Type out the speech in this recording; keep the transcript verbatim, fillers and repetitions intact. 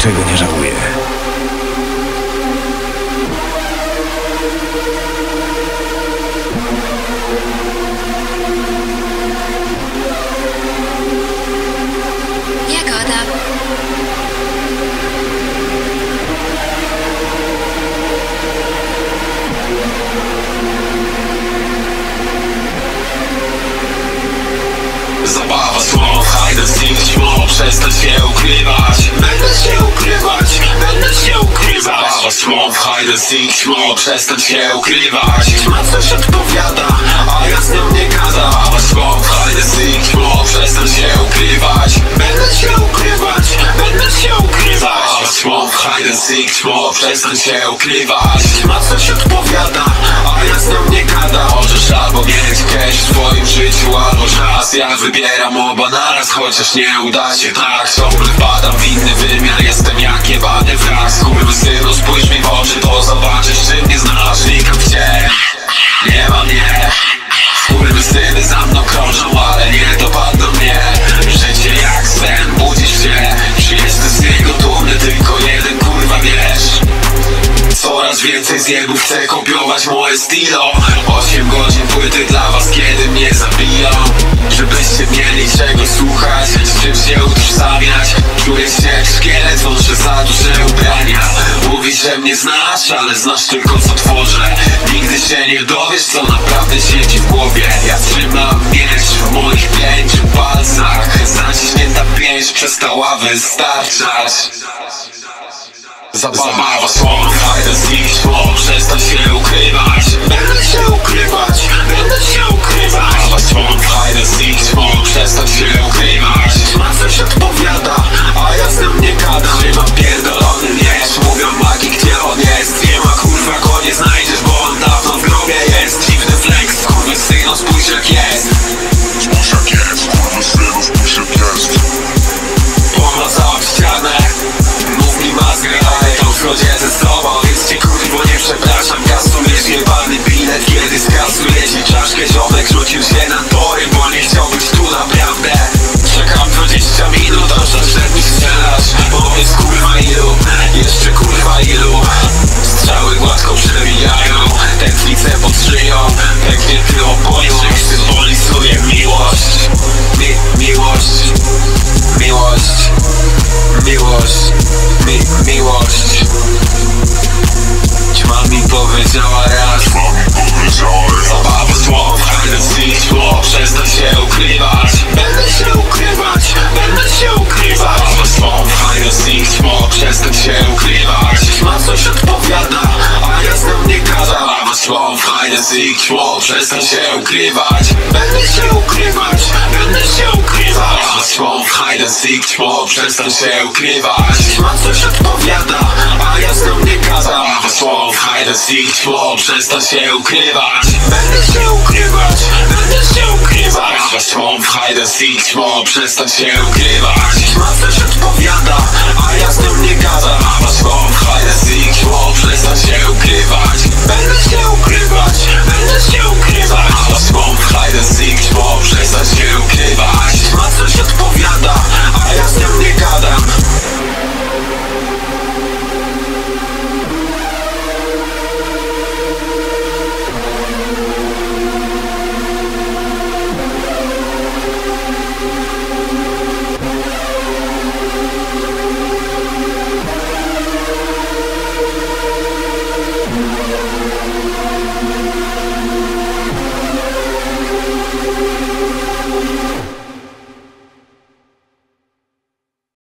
niczego nie żałuję. Jagoda. Zabawa słów, hide and seek, ćmo, przestań się ukrywać. Będę się ukrywać, będę się ukrywać. Zabawa słów, hide and seek, ćmo, przestań się ukrywać. Ćma coś odpowiada, a ja z nią nie gadam. Zabawa słów, hide and seek, ćmo, przestań się ukrywać. Będę się ukrywać, będę się ukrywać. Zabawa słów, hide and seek, ćmo, przestań się ukrywać. Ćma coś odpowiada, a ja z nią nie gadam. Możesz albo mieć cash w swoim życiu, albo czas. Ja wybieram oba naraz, chociaż nie uda się tak. Ciągle wpadam w inny wymiar, jestem jak jebany wrak. Skurwysynu, spójrz mi w oczy, to zobaczysz, czy mnie znasz. Wnikam w cię, nie ma mnie. Skurwysyny za mną krążą, ale nie dopadną mnie. Życie jak sen, budzisz się. Czy jestem z niego dumny, tylko jeden kurwa wiesz. Coraz więcej zjebów chce kopiować moje stylo. Osiem godzin płyty dla was, kiedy mnie zabiją. Żebyście mieli czego słuchać, z czym się utożsamiać. Czuję się jak szkielet, wąszę za duże ubrania. Mówisz, że mnie znasz, ale znasz tylko co tworzę. Nigdy się nie dowiesz, co naprawdę siedzi w głowie. Ja trzymam miecz w moich pięciu palcach. Zaciśnięta pięść przestała wystarczać. Zabawa słów, hide and seek, ćmo, przestań się ukrywać. Będę się ukrywać, będę się ukrywać. Zabawa słów, hide and seek, ćmo, przestań się ukrywać. Ćma coś odpowiada, a ja z nią nie gadam. Trzymam pierdolony miecz, mówią magii, gdzie on jest. Nie ma kurwa, go nie znajdziesz, bo on dawno w grobie jest. Dziwny flex, skurwysynu, spójrz jak jest. Spójrz jak jest, skurwysynu, spójrz jak jest. Pomazał ścianę, mów mi mazgę, ale to wchodzę ze sobą. Więc cię kurwo nie przepraszam, kasujesz jebany bilet. Kiedy skasuję ci czaszkę, ziomek rzucił się na tory, bo nie chciał być tu naprawdę. Czekam dwadzieścia minut, aż przed mi strzelasz. Powiedz kurwa ilu, jeszcze kurwa ilu. Strzały gładko przebijają, tętnice pod szyją. Pęknięty obojczyk symbolizuje miłość. Mi, miłość, miłość, miłość, mi, miłość. Ćma mi powiedziała raz, zabawa słów, hide and seek, ćmo, przestań się ukrywać. Będę się ukrywać, będę się ukrywać. Zabawa słów, hide and seek, ćmo, przestań się ukrywać. Ćma coś odpowiada, a ja z nią nie gadam. Zabawa słów, hide and seek, ćmo, przestań się ukrywać. Będę się ukrywać, będę się ukrywać. Zabawa słów, hide and seek, ćmo, przestań się ukrywać. Ćma coś odpowiada, a ja z nią nie gadam. Zabawa słów, hide and seek, ćmo, przestań się ukrywać. Będę się ukrywać, będę się ukrywać. Zabawa słów, hide and seek, ćmo, przestań się ukrywać. Ćma coś odpowiada, a ja z nią nie gadam. Zabawa słów, hide and seek, ćmo, przestań się ukrywać.